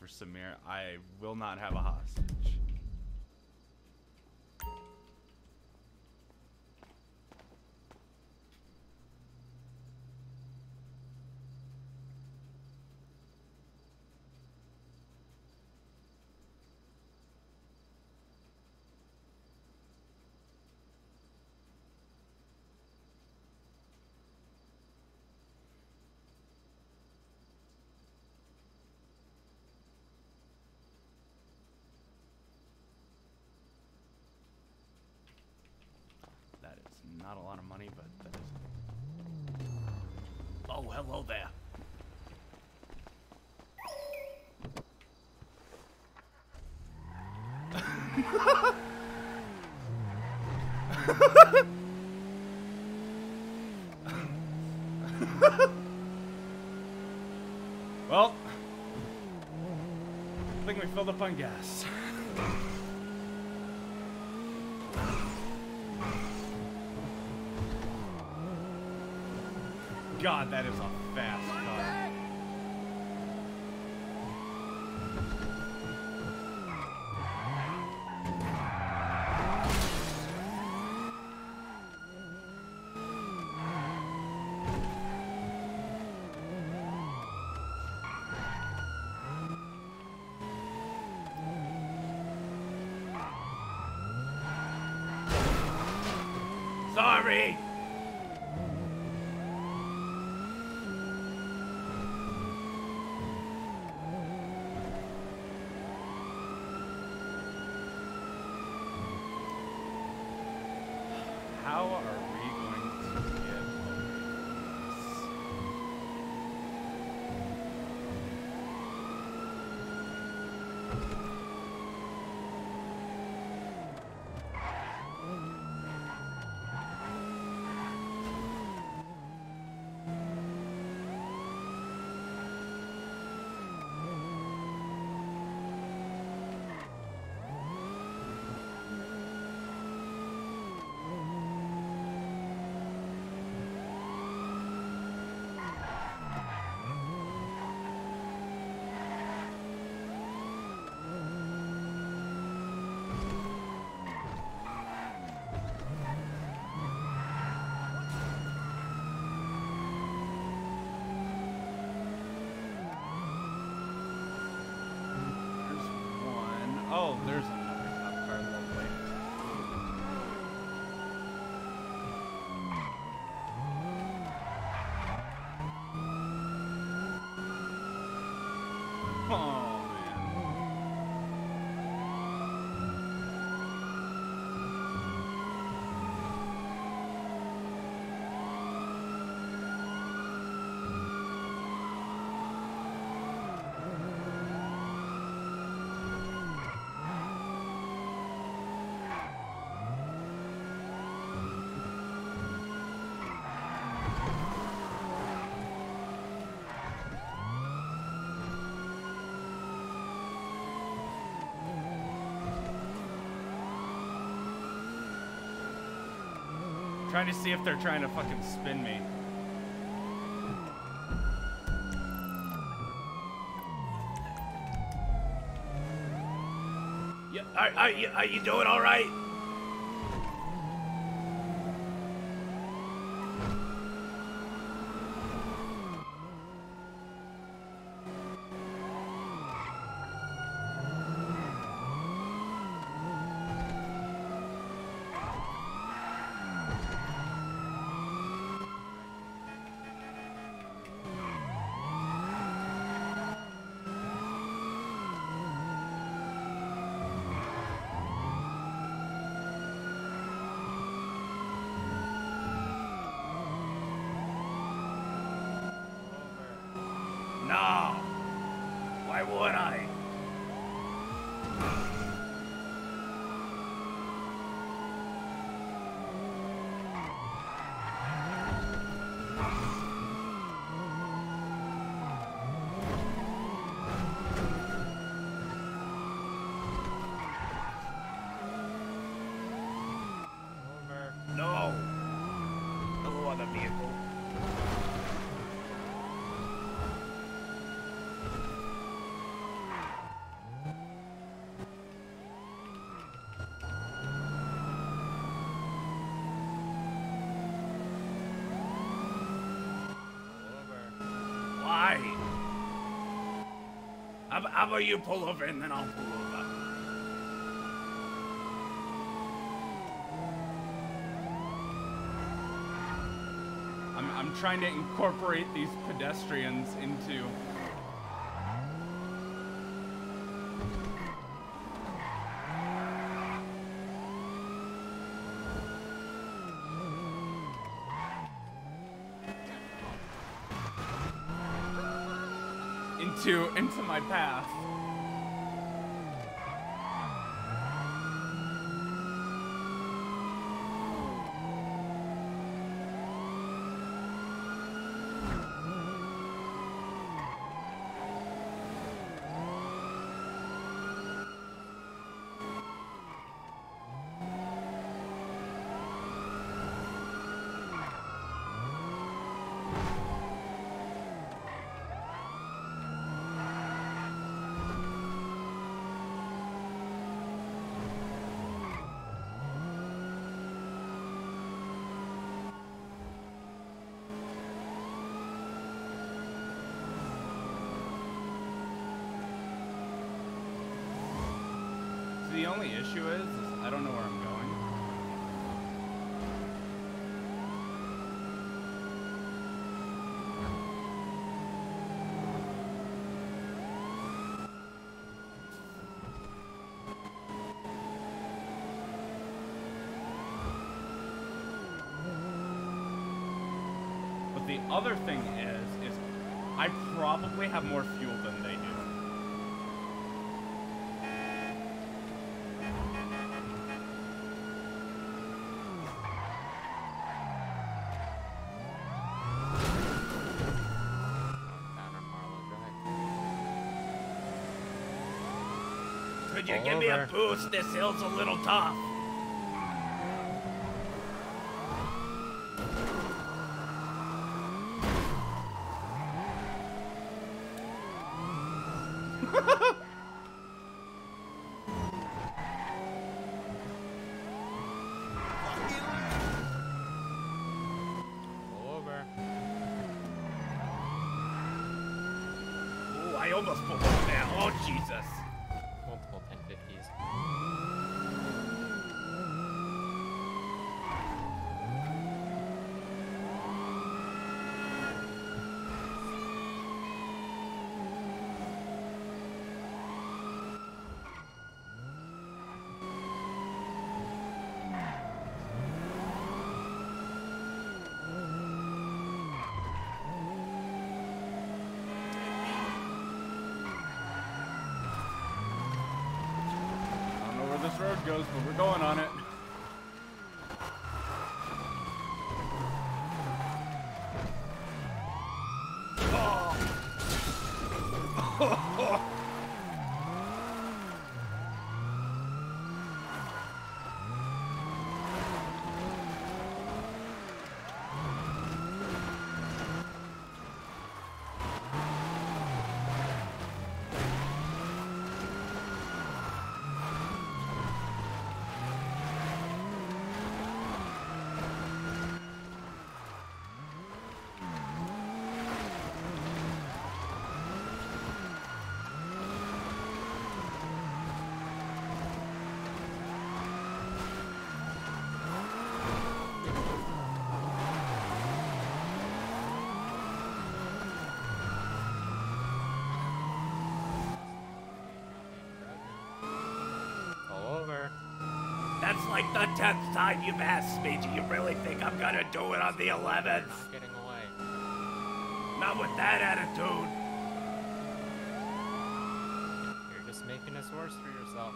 Samir. I will not have a hostage. Not a lot of money, but that is... Oh, hello there. Well, I think we filled up on gas. God, that is a fast car. Sorry! How are we going to get away from this? Oh, there's another cop car, lovely. Oh, man. Trying to see if they're trying to fucking spin me. Yeah, are you doing all right? No. Why would I? No. Hello on the vehicle. How about you pull over and then I'll pull over? I'm trying to incorporate these pedestrians into... into my path. The only issue is I don't know where I'm going. But the other thing is I probably have more fuel than they do. Could you give me a boost? This hill's a little tough. Over. Ooh, I almost pulled over there. Oh, Jesus. Multiple 1050s. This road goes, but we're going on it. Oh. That's like the 10th time you've asked me. Do you really think I'm gonna do it on the 11th? Not getting away. Not with that attitude. You're just making this worse for yourself.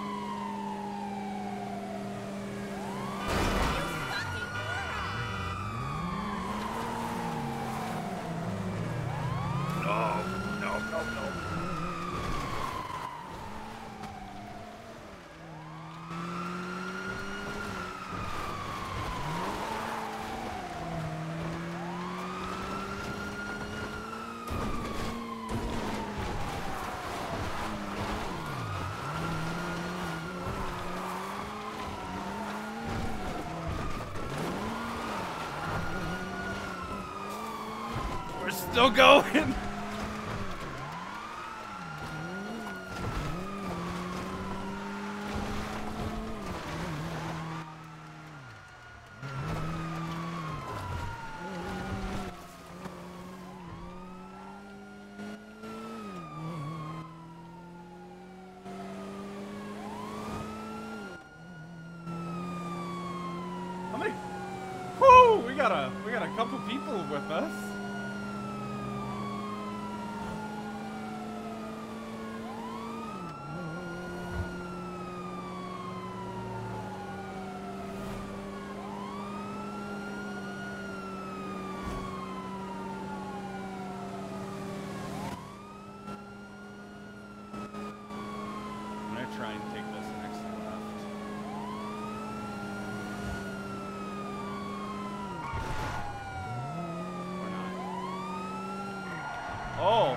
No. We're still going. we got a couple people with us. I'm gonna try and take this next left. Or not. Oh!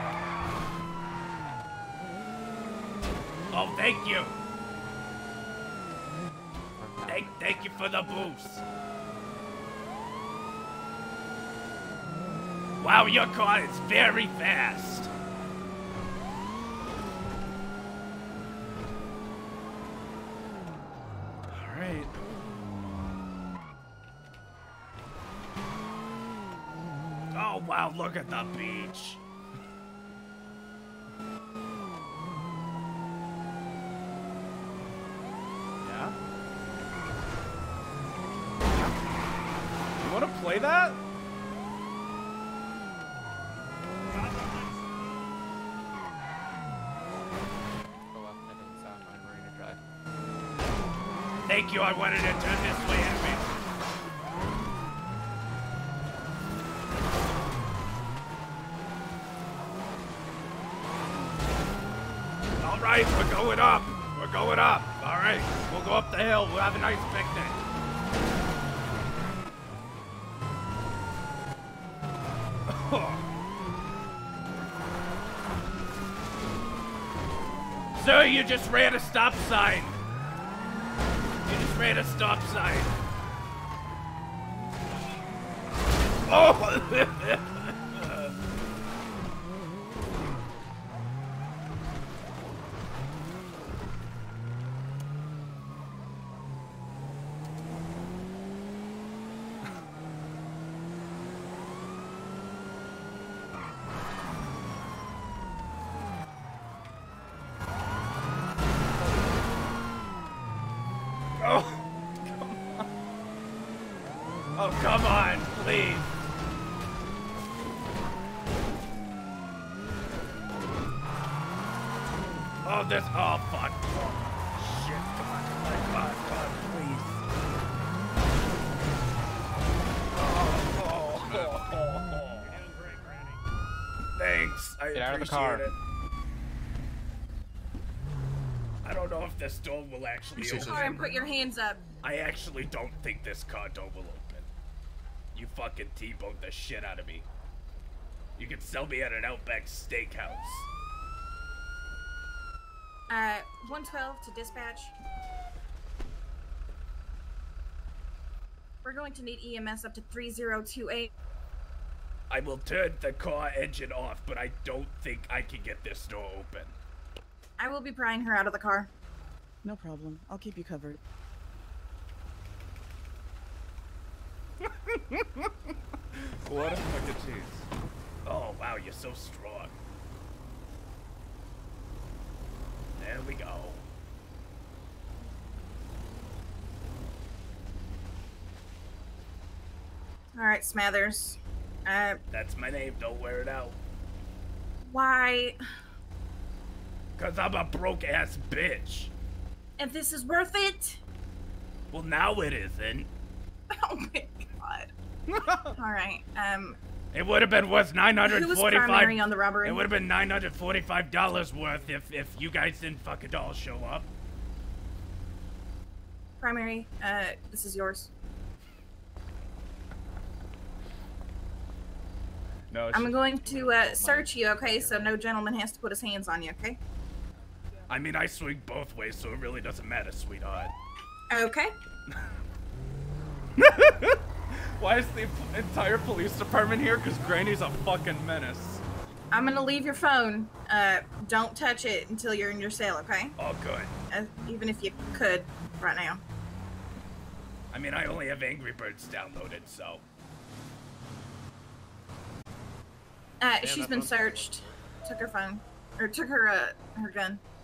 Oh, thank you. Thank you for the boost. Wow, your car is very fast. Alright. Oh, wow, look at the beach. Yeah? You wanna play that? Go up, that doesn't sound like Marina Drive. Thank you, I wanted to turn this way at me. All right, we're going up. We're going up. All right, we'll go up the hill. We'll have a nice picnic. Sir, you just ran a stop sign. You just ran a stop sign. Oh! Oh, come on, please. Oh, this, oh, fuck. Oh, shit, come on, come on, please. Oh. You're doing great, Granny. Thanks, I Get out of the appreciate car. it. I don't know if this door will actually open. Car and put your hands up. I actually don't think this car door will open. You fucking T-boned the shit out of me. You can sell me at an Outback Steakhouse. 112 to dispatch. We're going to need EMS up to 3028. I will turn the car engine off, but I don't think I can get this door open. I will be prying her out of the car. No problem. I'll keep you covered. What a fucking cheese. Oh, wow, you're so strong. There we go. Alright, Smathers. That's my name, don't wear it out. Why? Cause I'm a broke-ass bitch. If this is worth it? Well, now it isn't. Oh my god. Alright, It would have been worth who was primary on $945. the robbery? It would have been $945 worth if you guys didn't fucking all show up. Primary, this is yours. No, I'm going to search you, okay? So no gentleman has to put his hands on you, okay? I mean, I swing both ways, so it really doesn't matter, sweetheart. Okay. Why is the entire police department here? Because Granny's a fucking menace. I'm gonna leave your phone. Don't touch it until you're in your cell, okay? Oh, good. Even if you could, right now. I mean, I only have Angry Birds downloaded, so. She's been searched. Took her phone. Or took her gun.